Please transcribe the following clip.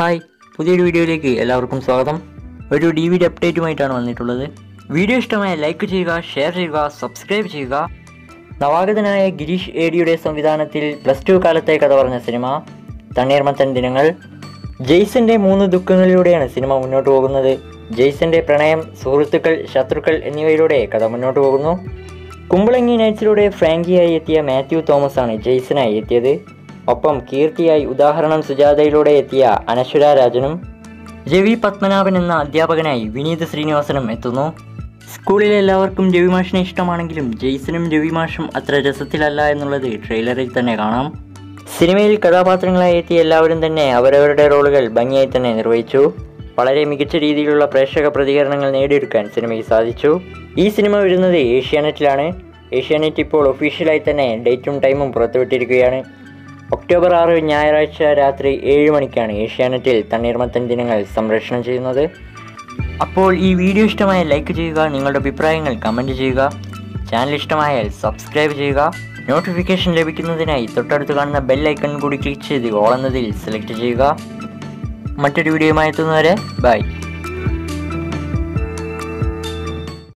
Hi, പുതിയൊരു വീഡിയോയിലേക്ക് എല്ലാവർക്കും സ്വാഗതം. ഒരു DVD അപ്ഡേറ്റുമായിട്ടാണ് വന്നിട്ടുള്ളത്. വീഡിയോ ഇഷ്ടമായ ലൈക്ക് ചെയ്യുക, ഷെയർ ചെയ്യുക, സബ്സ്ക്രൈബ് ചെയ്യുക. നവാഗതനായ ഗിരീഷ് ഏടിയുടെ സംവിധാനത്തിൽ +2 കാലത്തെ കഥ പറഞ്ഞ സിനിമ തണ്ണീർമത്തൻ ദിനങ്ങൾ. ജെയ്സന്റെ 3 ദുഃഖങ്ങളിലൂടെയാണ് സിനിമ മുന്നോട്ട് പോകുന്നത്. ജെയ്സന്റെ പ്രണയം, സുഹൃത്തുക്കൾ, ശത്രുക്കൾ എന്നിവയിലൂടെ കഥ മുന്നോട്ട് പോകുന്നു. കുമ്പളങ്ങി നൈറ്റ്സിലൂടെ ഫ്രാങ്കിയായി എത്തിയ മാത്യു തോമസ് ആണ് ജെയ്സനായി എത്തിയത്. ഒപ്പം കീർത്തിയായി ഉദാഹരണം സുജാതയിലൂടെ എത്തിയ അനശ്വര രാജനും രവി പത്മനാഭൻ എന്ന അധ്യാപകനായി വിനീത് ശ്രീനിവാസനും എത്തുന്നു. സ്കൂളിലെ എല്ലാവർക്കും രവിമാഷിനെ ഇഷ്ടമാണെങ്കിലും ജെയ്സനും രവിമാഷും അത്ര രസത്തിലല്ല എന്നുള്ളത് ട്രെയിലറിൽ തന്നെ കാണാം. സിനിമയിൽ കഥാപാത്രങ്ങളായി എത്തിയ എല്ലാവരും തന്നെ അവരവരുടെ റോളുകൾ ഭംഗിയായി തന്നെ നിർവഹിച്ചു. വളരെ മികച്ച രീതിയിലുള്ള പ്രേക്ഷക പ്രതികരണങ്ങൾ നേടിയെടുക്കാൻ സിനിമയ്ക്ക് സാധിച്ചു. ഈ സിനിമ വരുന്നത് ഏഷ്യാനെറ്റിലാണ്. ഏഷ്യാനെറ്റ് ഇപ്പോൾ ഒഫീഷ്യലായി തന്നെ ഡേറ്റും ടൈമും പുറത്തുവിട്ടിരിക്കുകയാണ്. ഒക്ടോബർ 6 ഞായറാഴ്ച രാത്രി 7 മണിക്കാണ് ഏഷ്യാനെറ്റിൽ തണ്ണീർമത്തൻ ദിനങ്ങൾ സംപ്രേഷണം ചെയ്യുന്നത്. അപ്പോൾ ഈ വീഡിയോ ഇഷ്ടമായ ലൈക്ക് ചെയ്യുക, നിങ്ങളുടെ അഭിപ്രായങ്ങൾ കമൻറ്റ് ചെയ്യുക. ചാനൽ ഇഷ്ടമായാൽ സബ്സ്ക്രൈബ് ചെയ്യുക. നോട്ടിഫിക്കേഷൻ ലഭിക്കുന്നതിനായി തൊട്ടടുത്ത് കാണുന്ന ബെൽ ഐക്കൺ കൂടി ക്ലിക്ക് ചെയ്ത് ഓൾ എന്നതിൽ സെലക്ട് ചെയ്യുക. മറ്റൊരു വീഡിയോയുമായി എത്തുന്നവരെ ബൈ.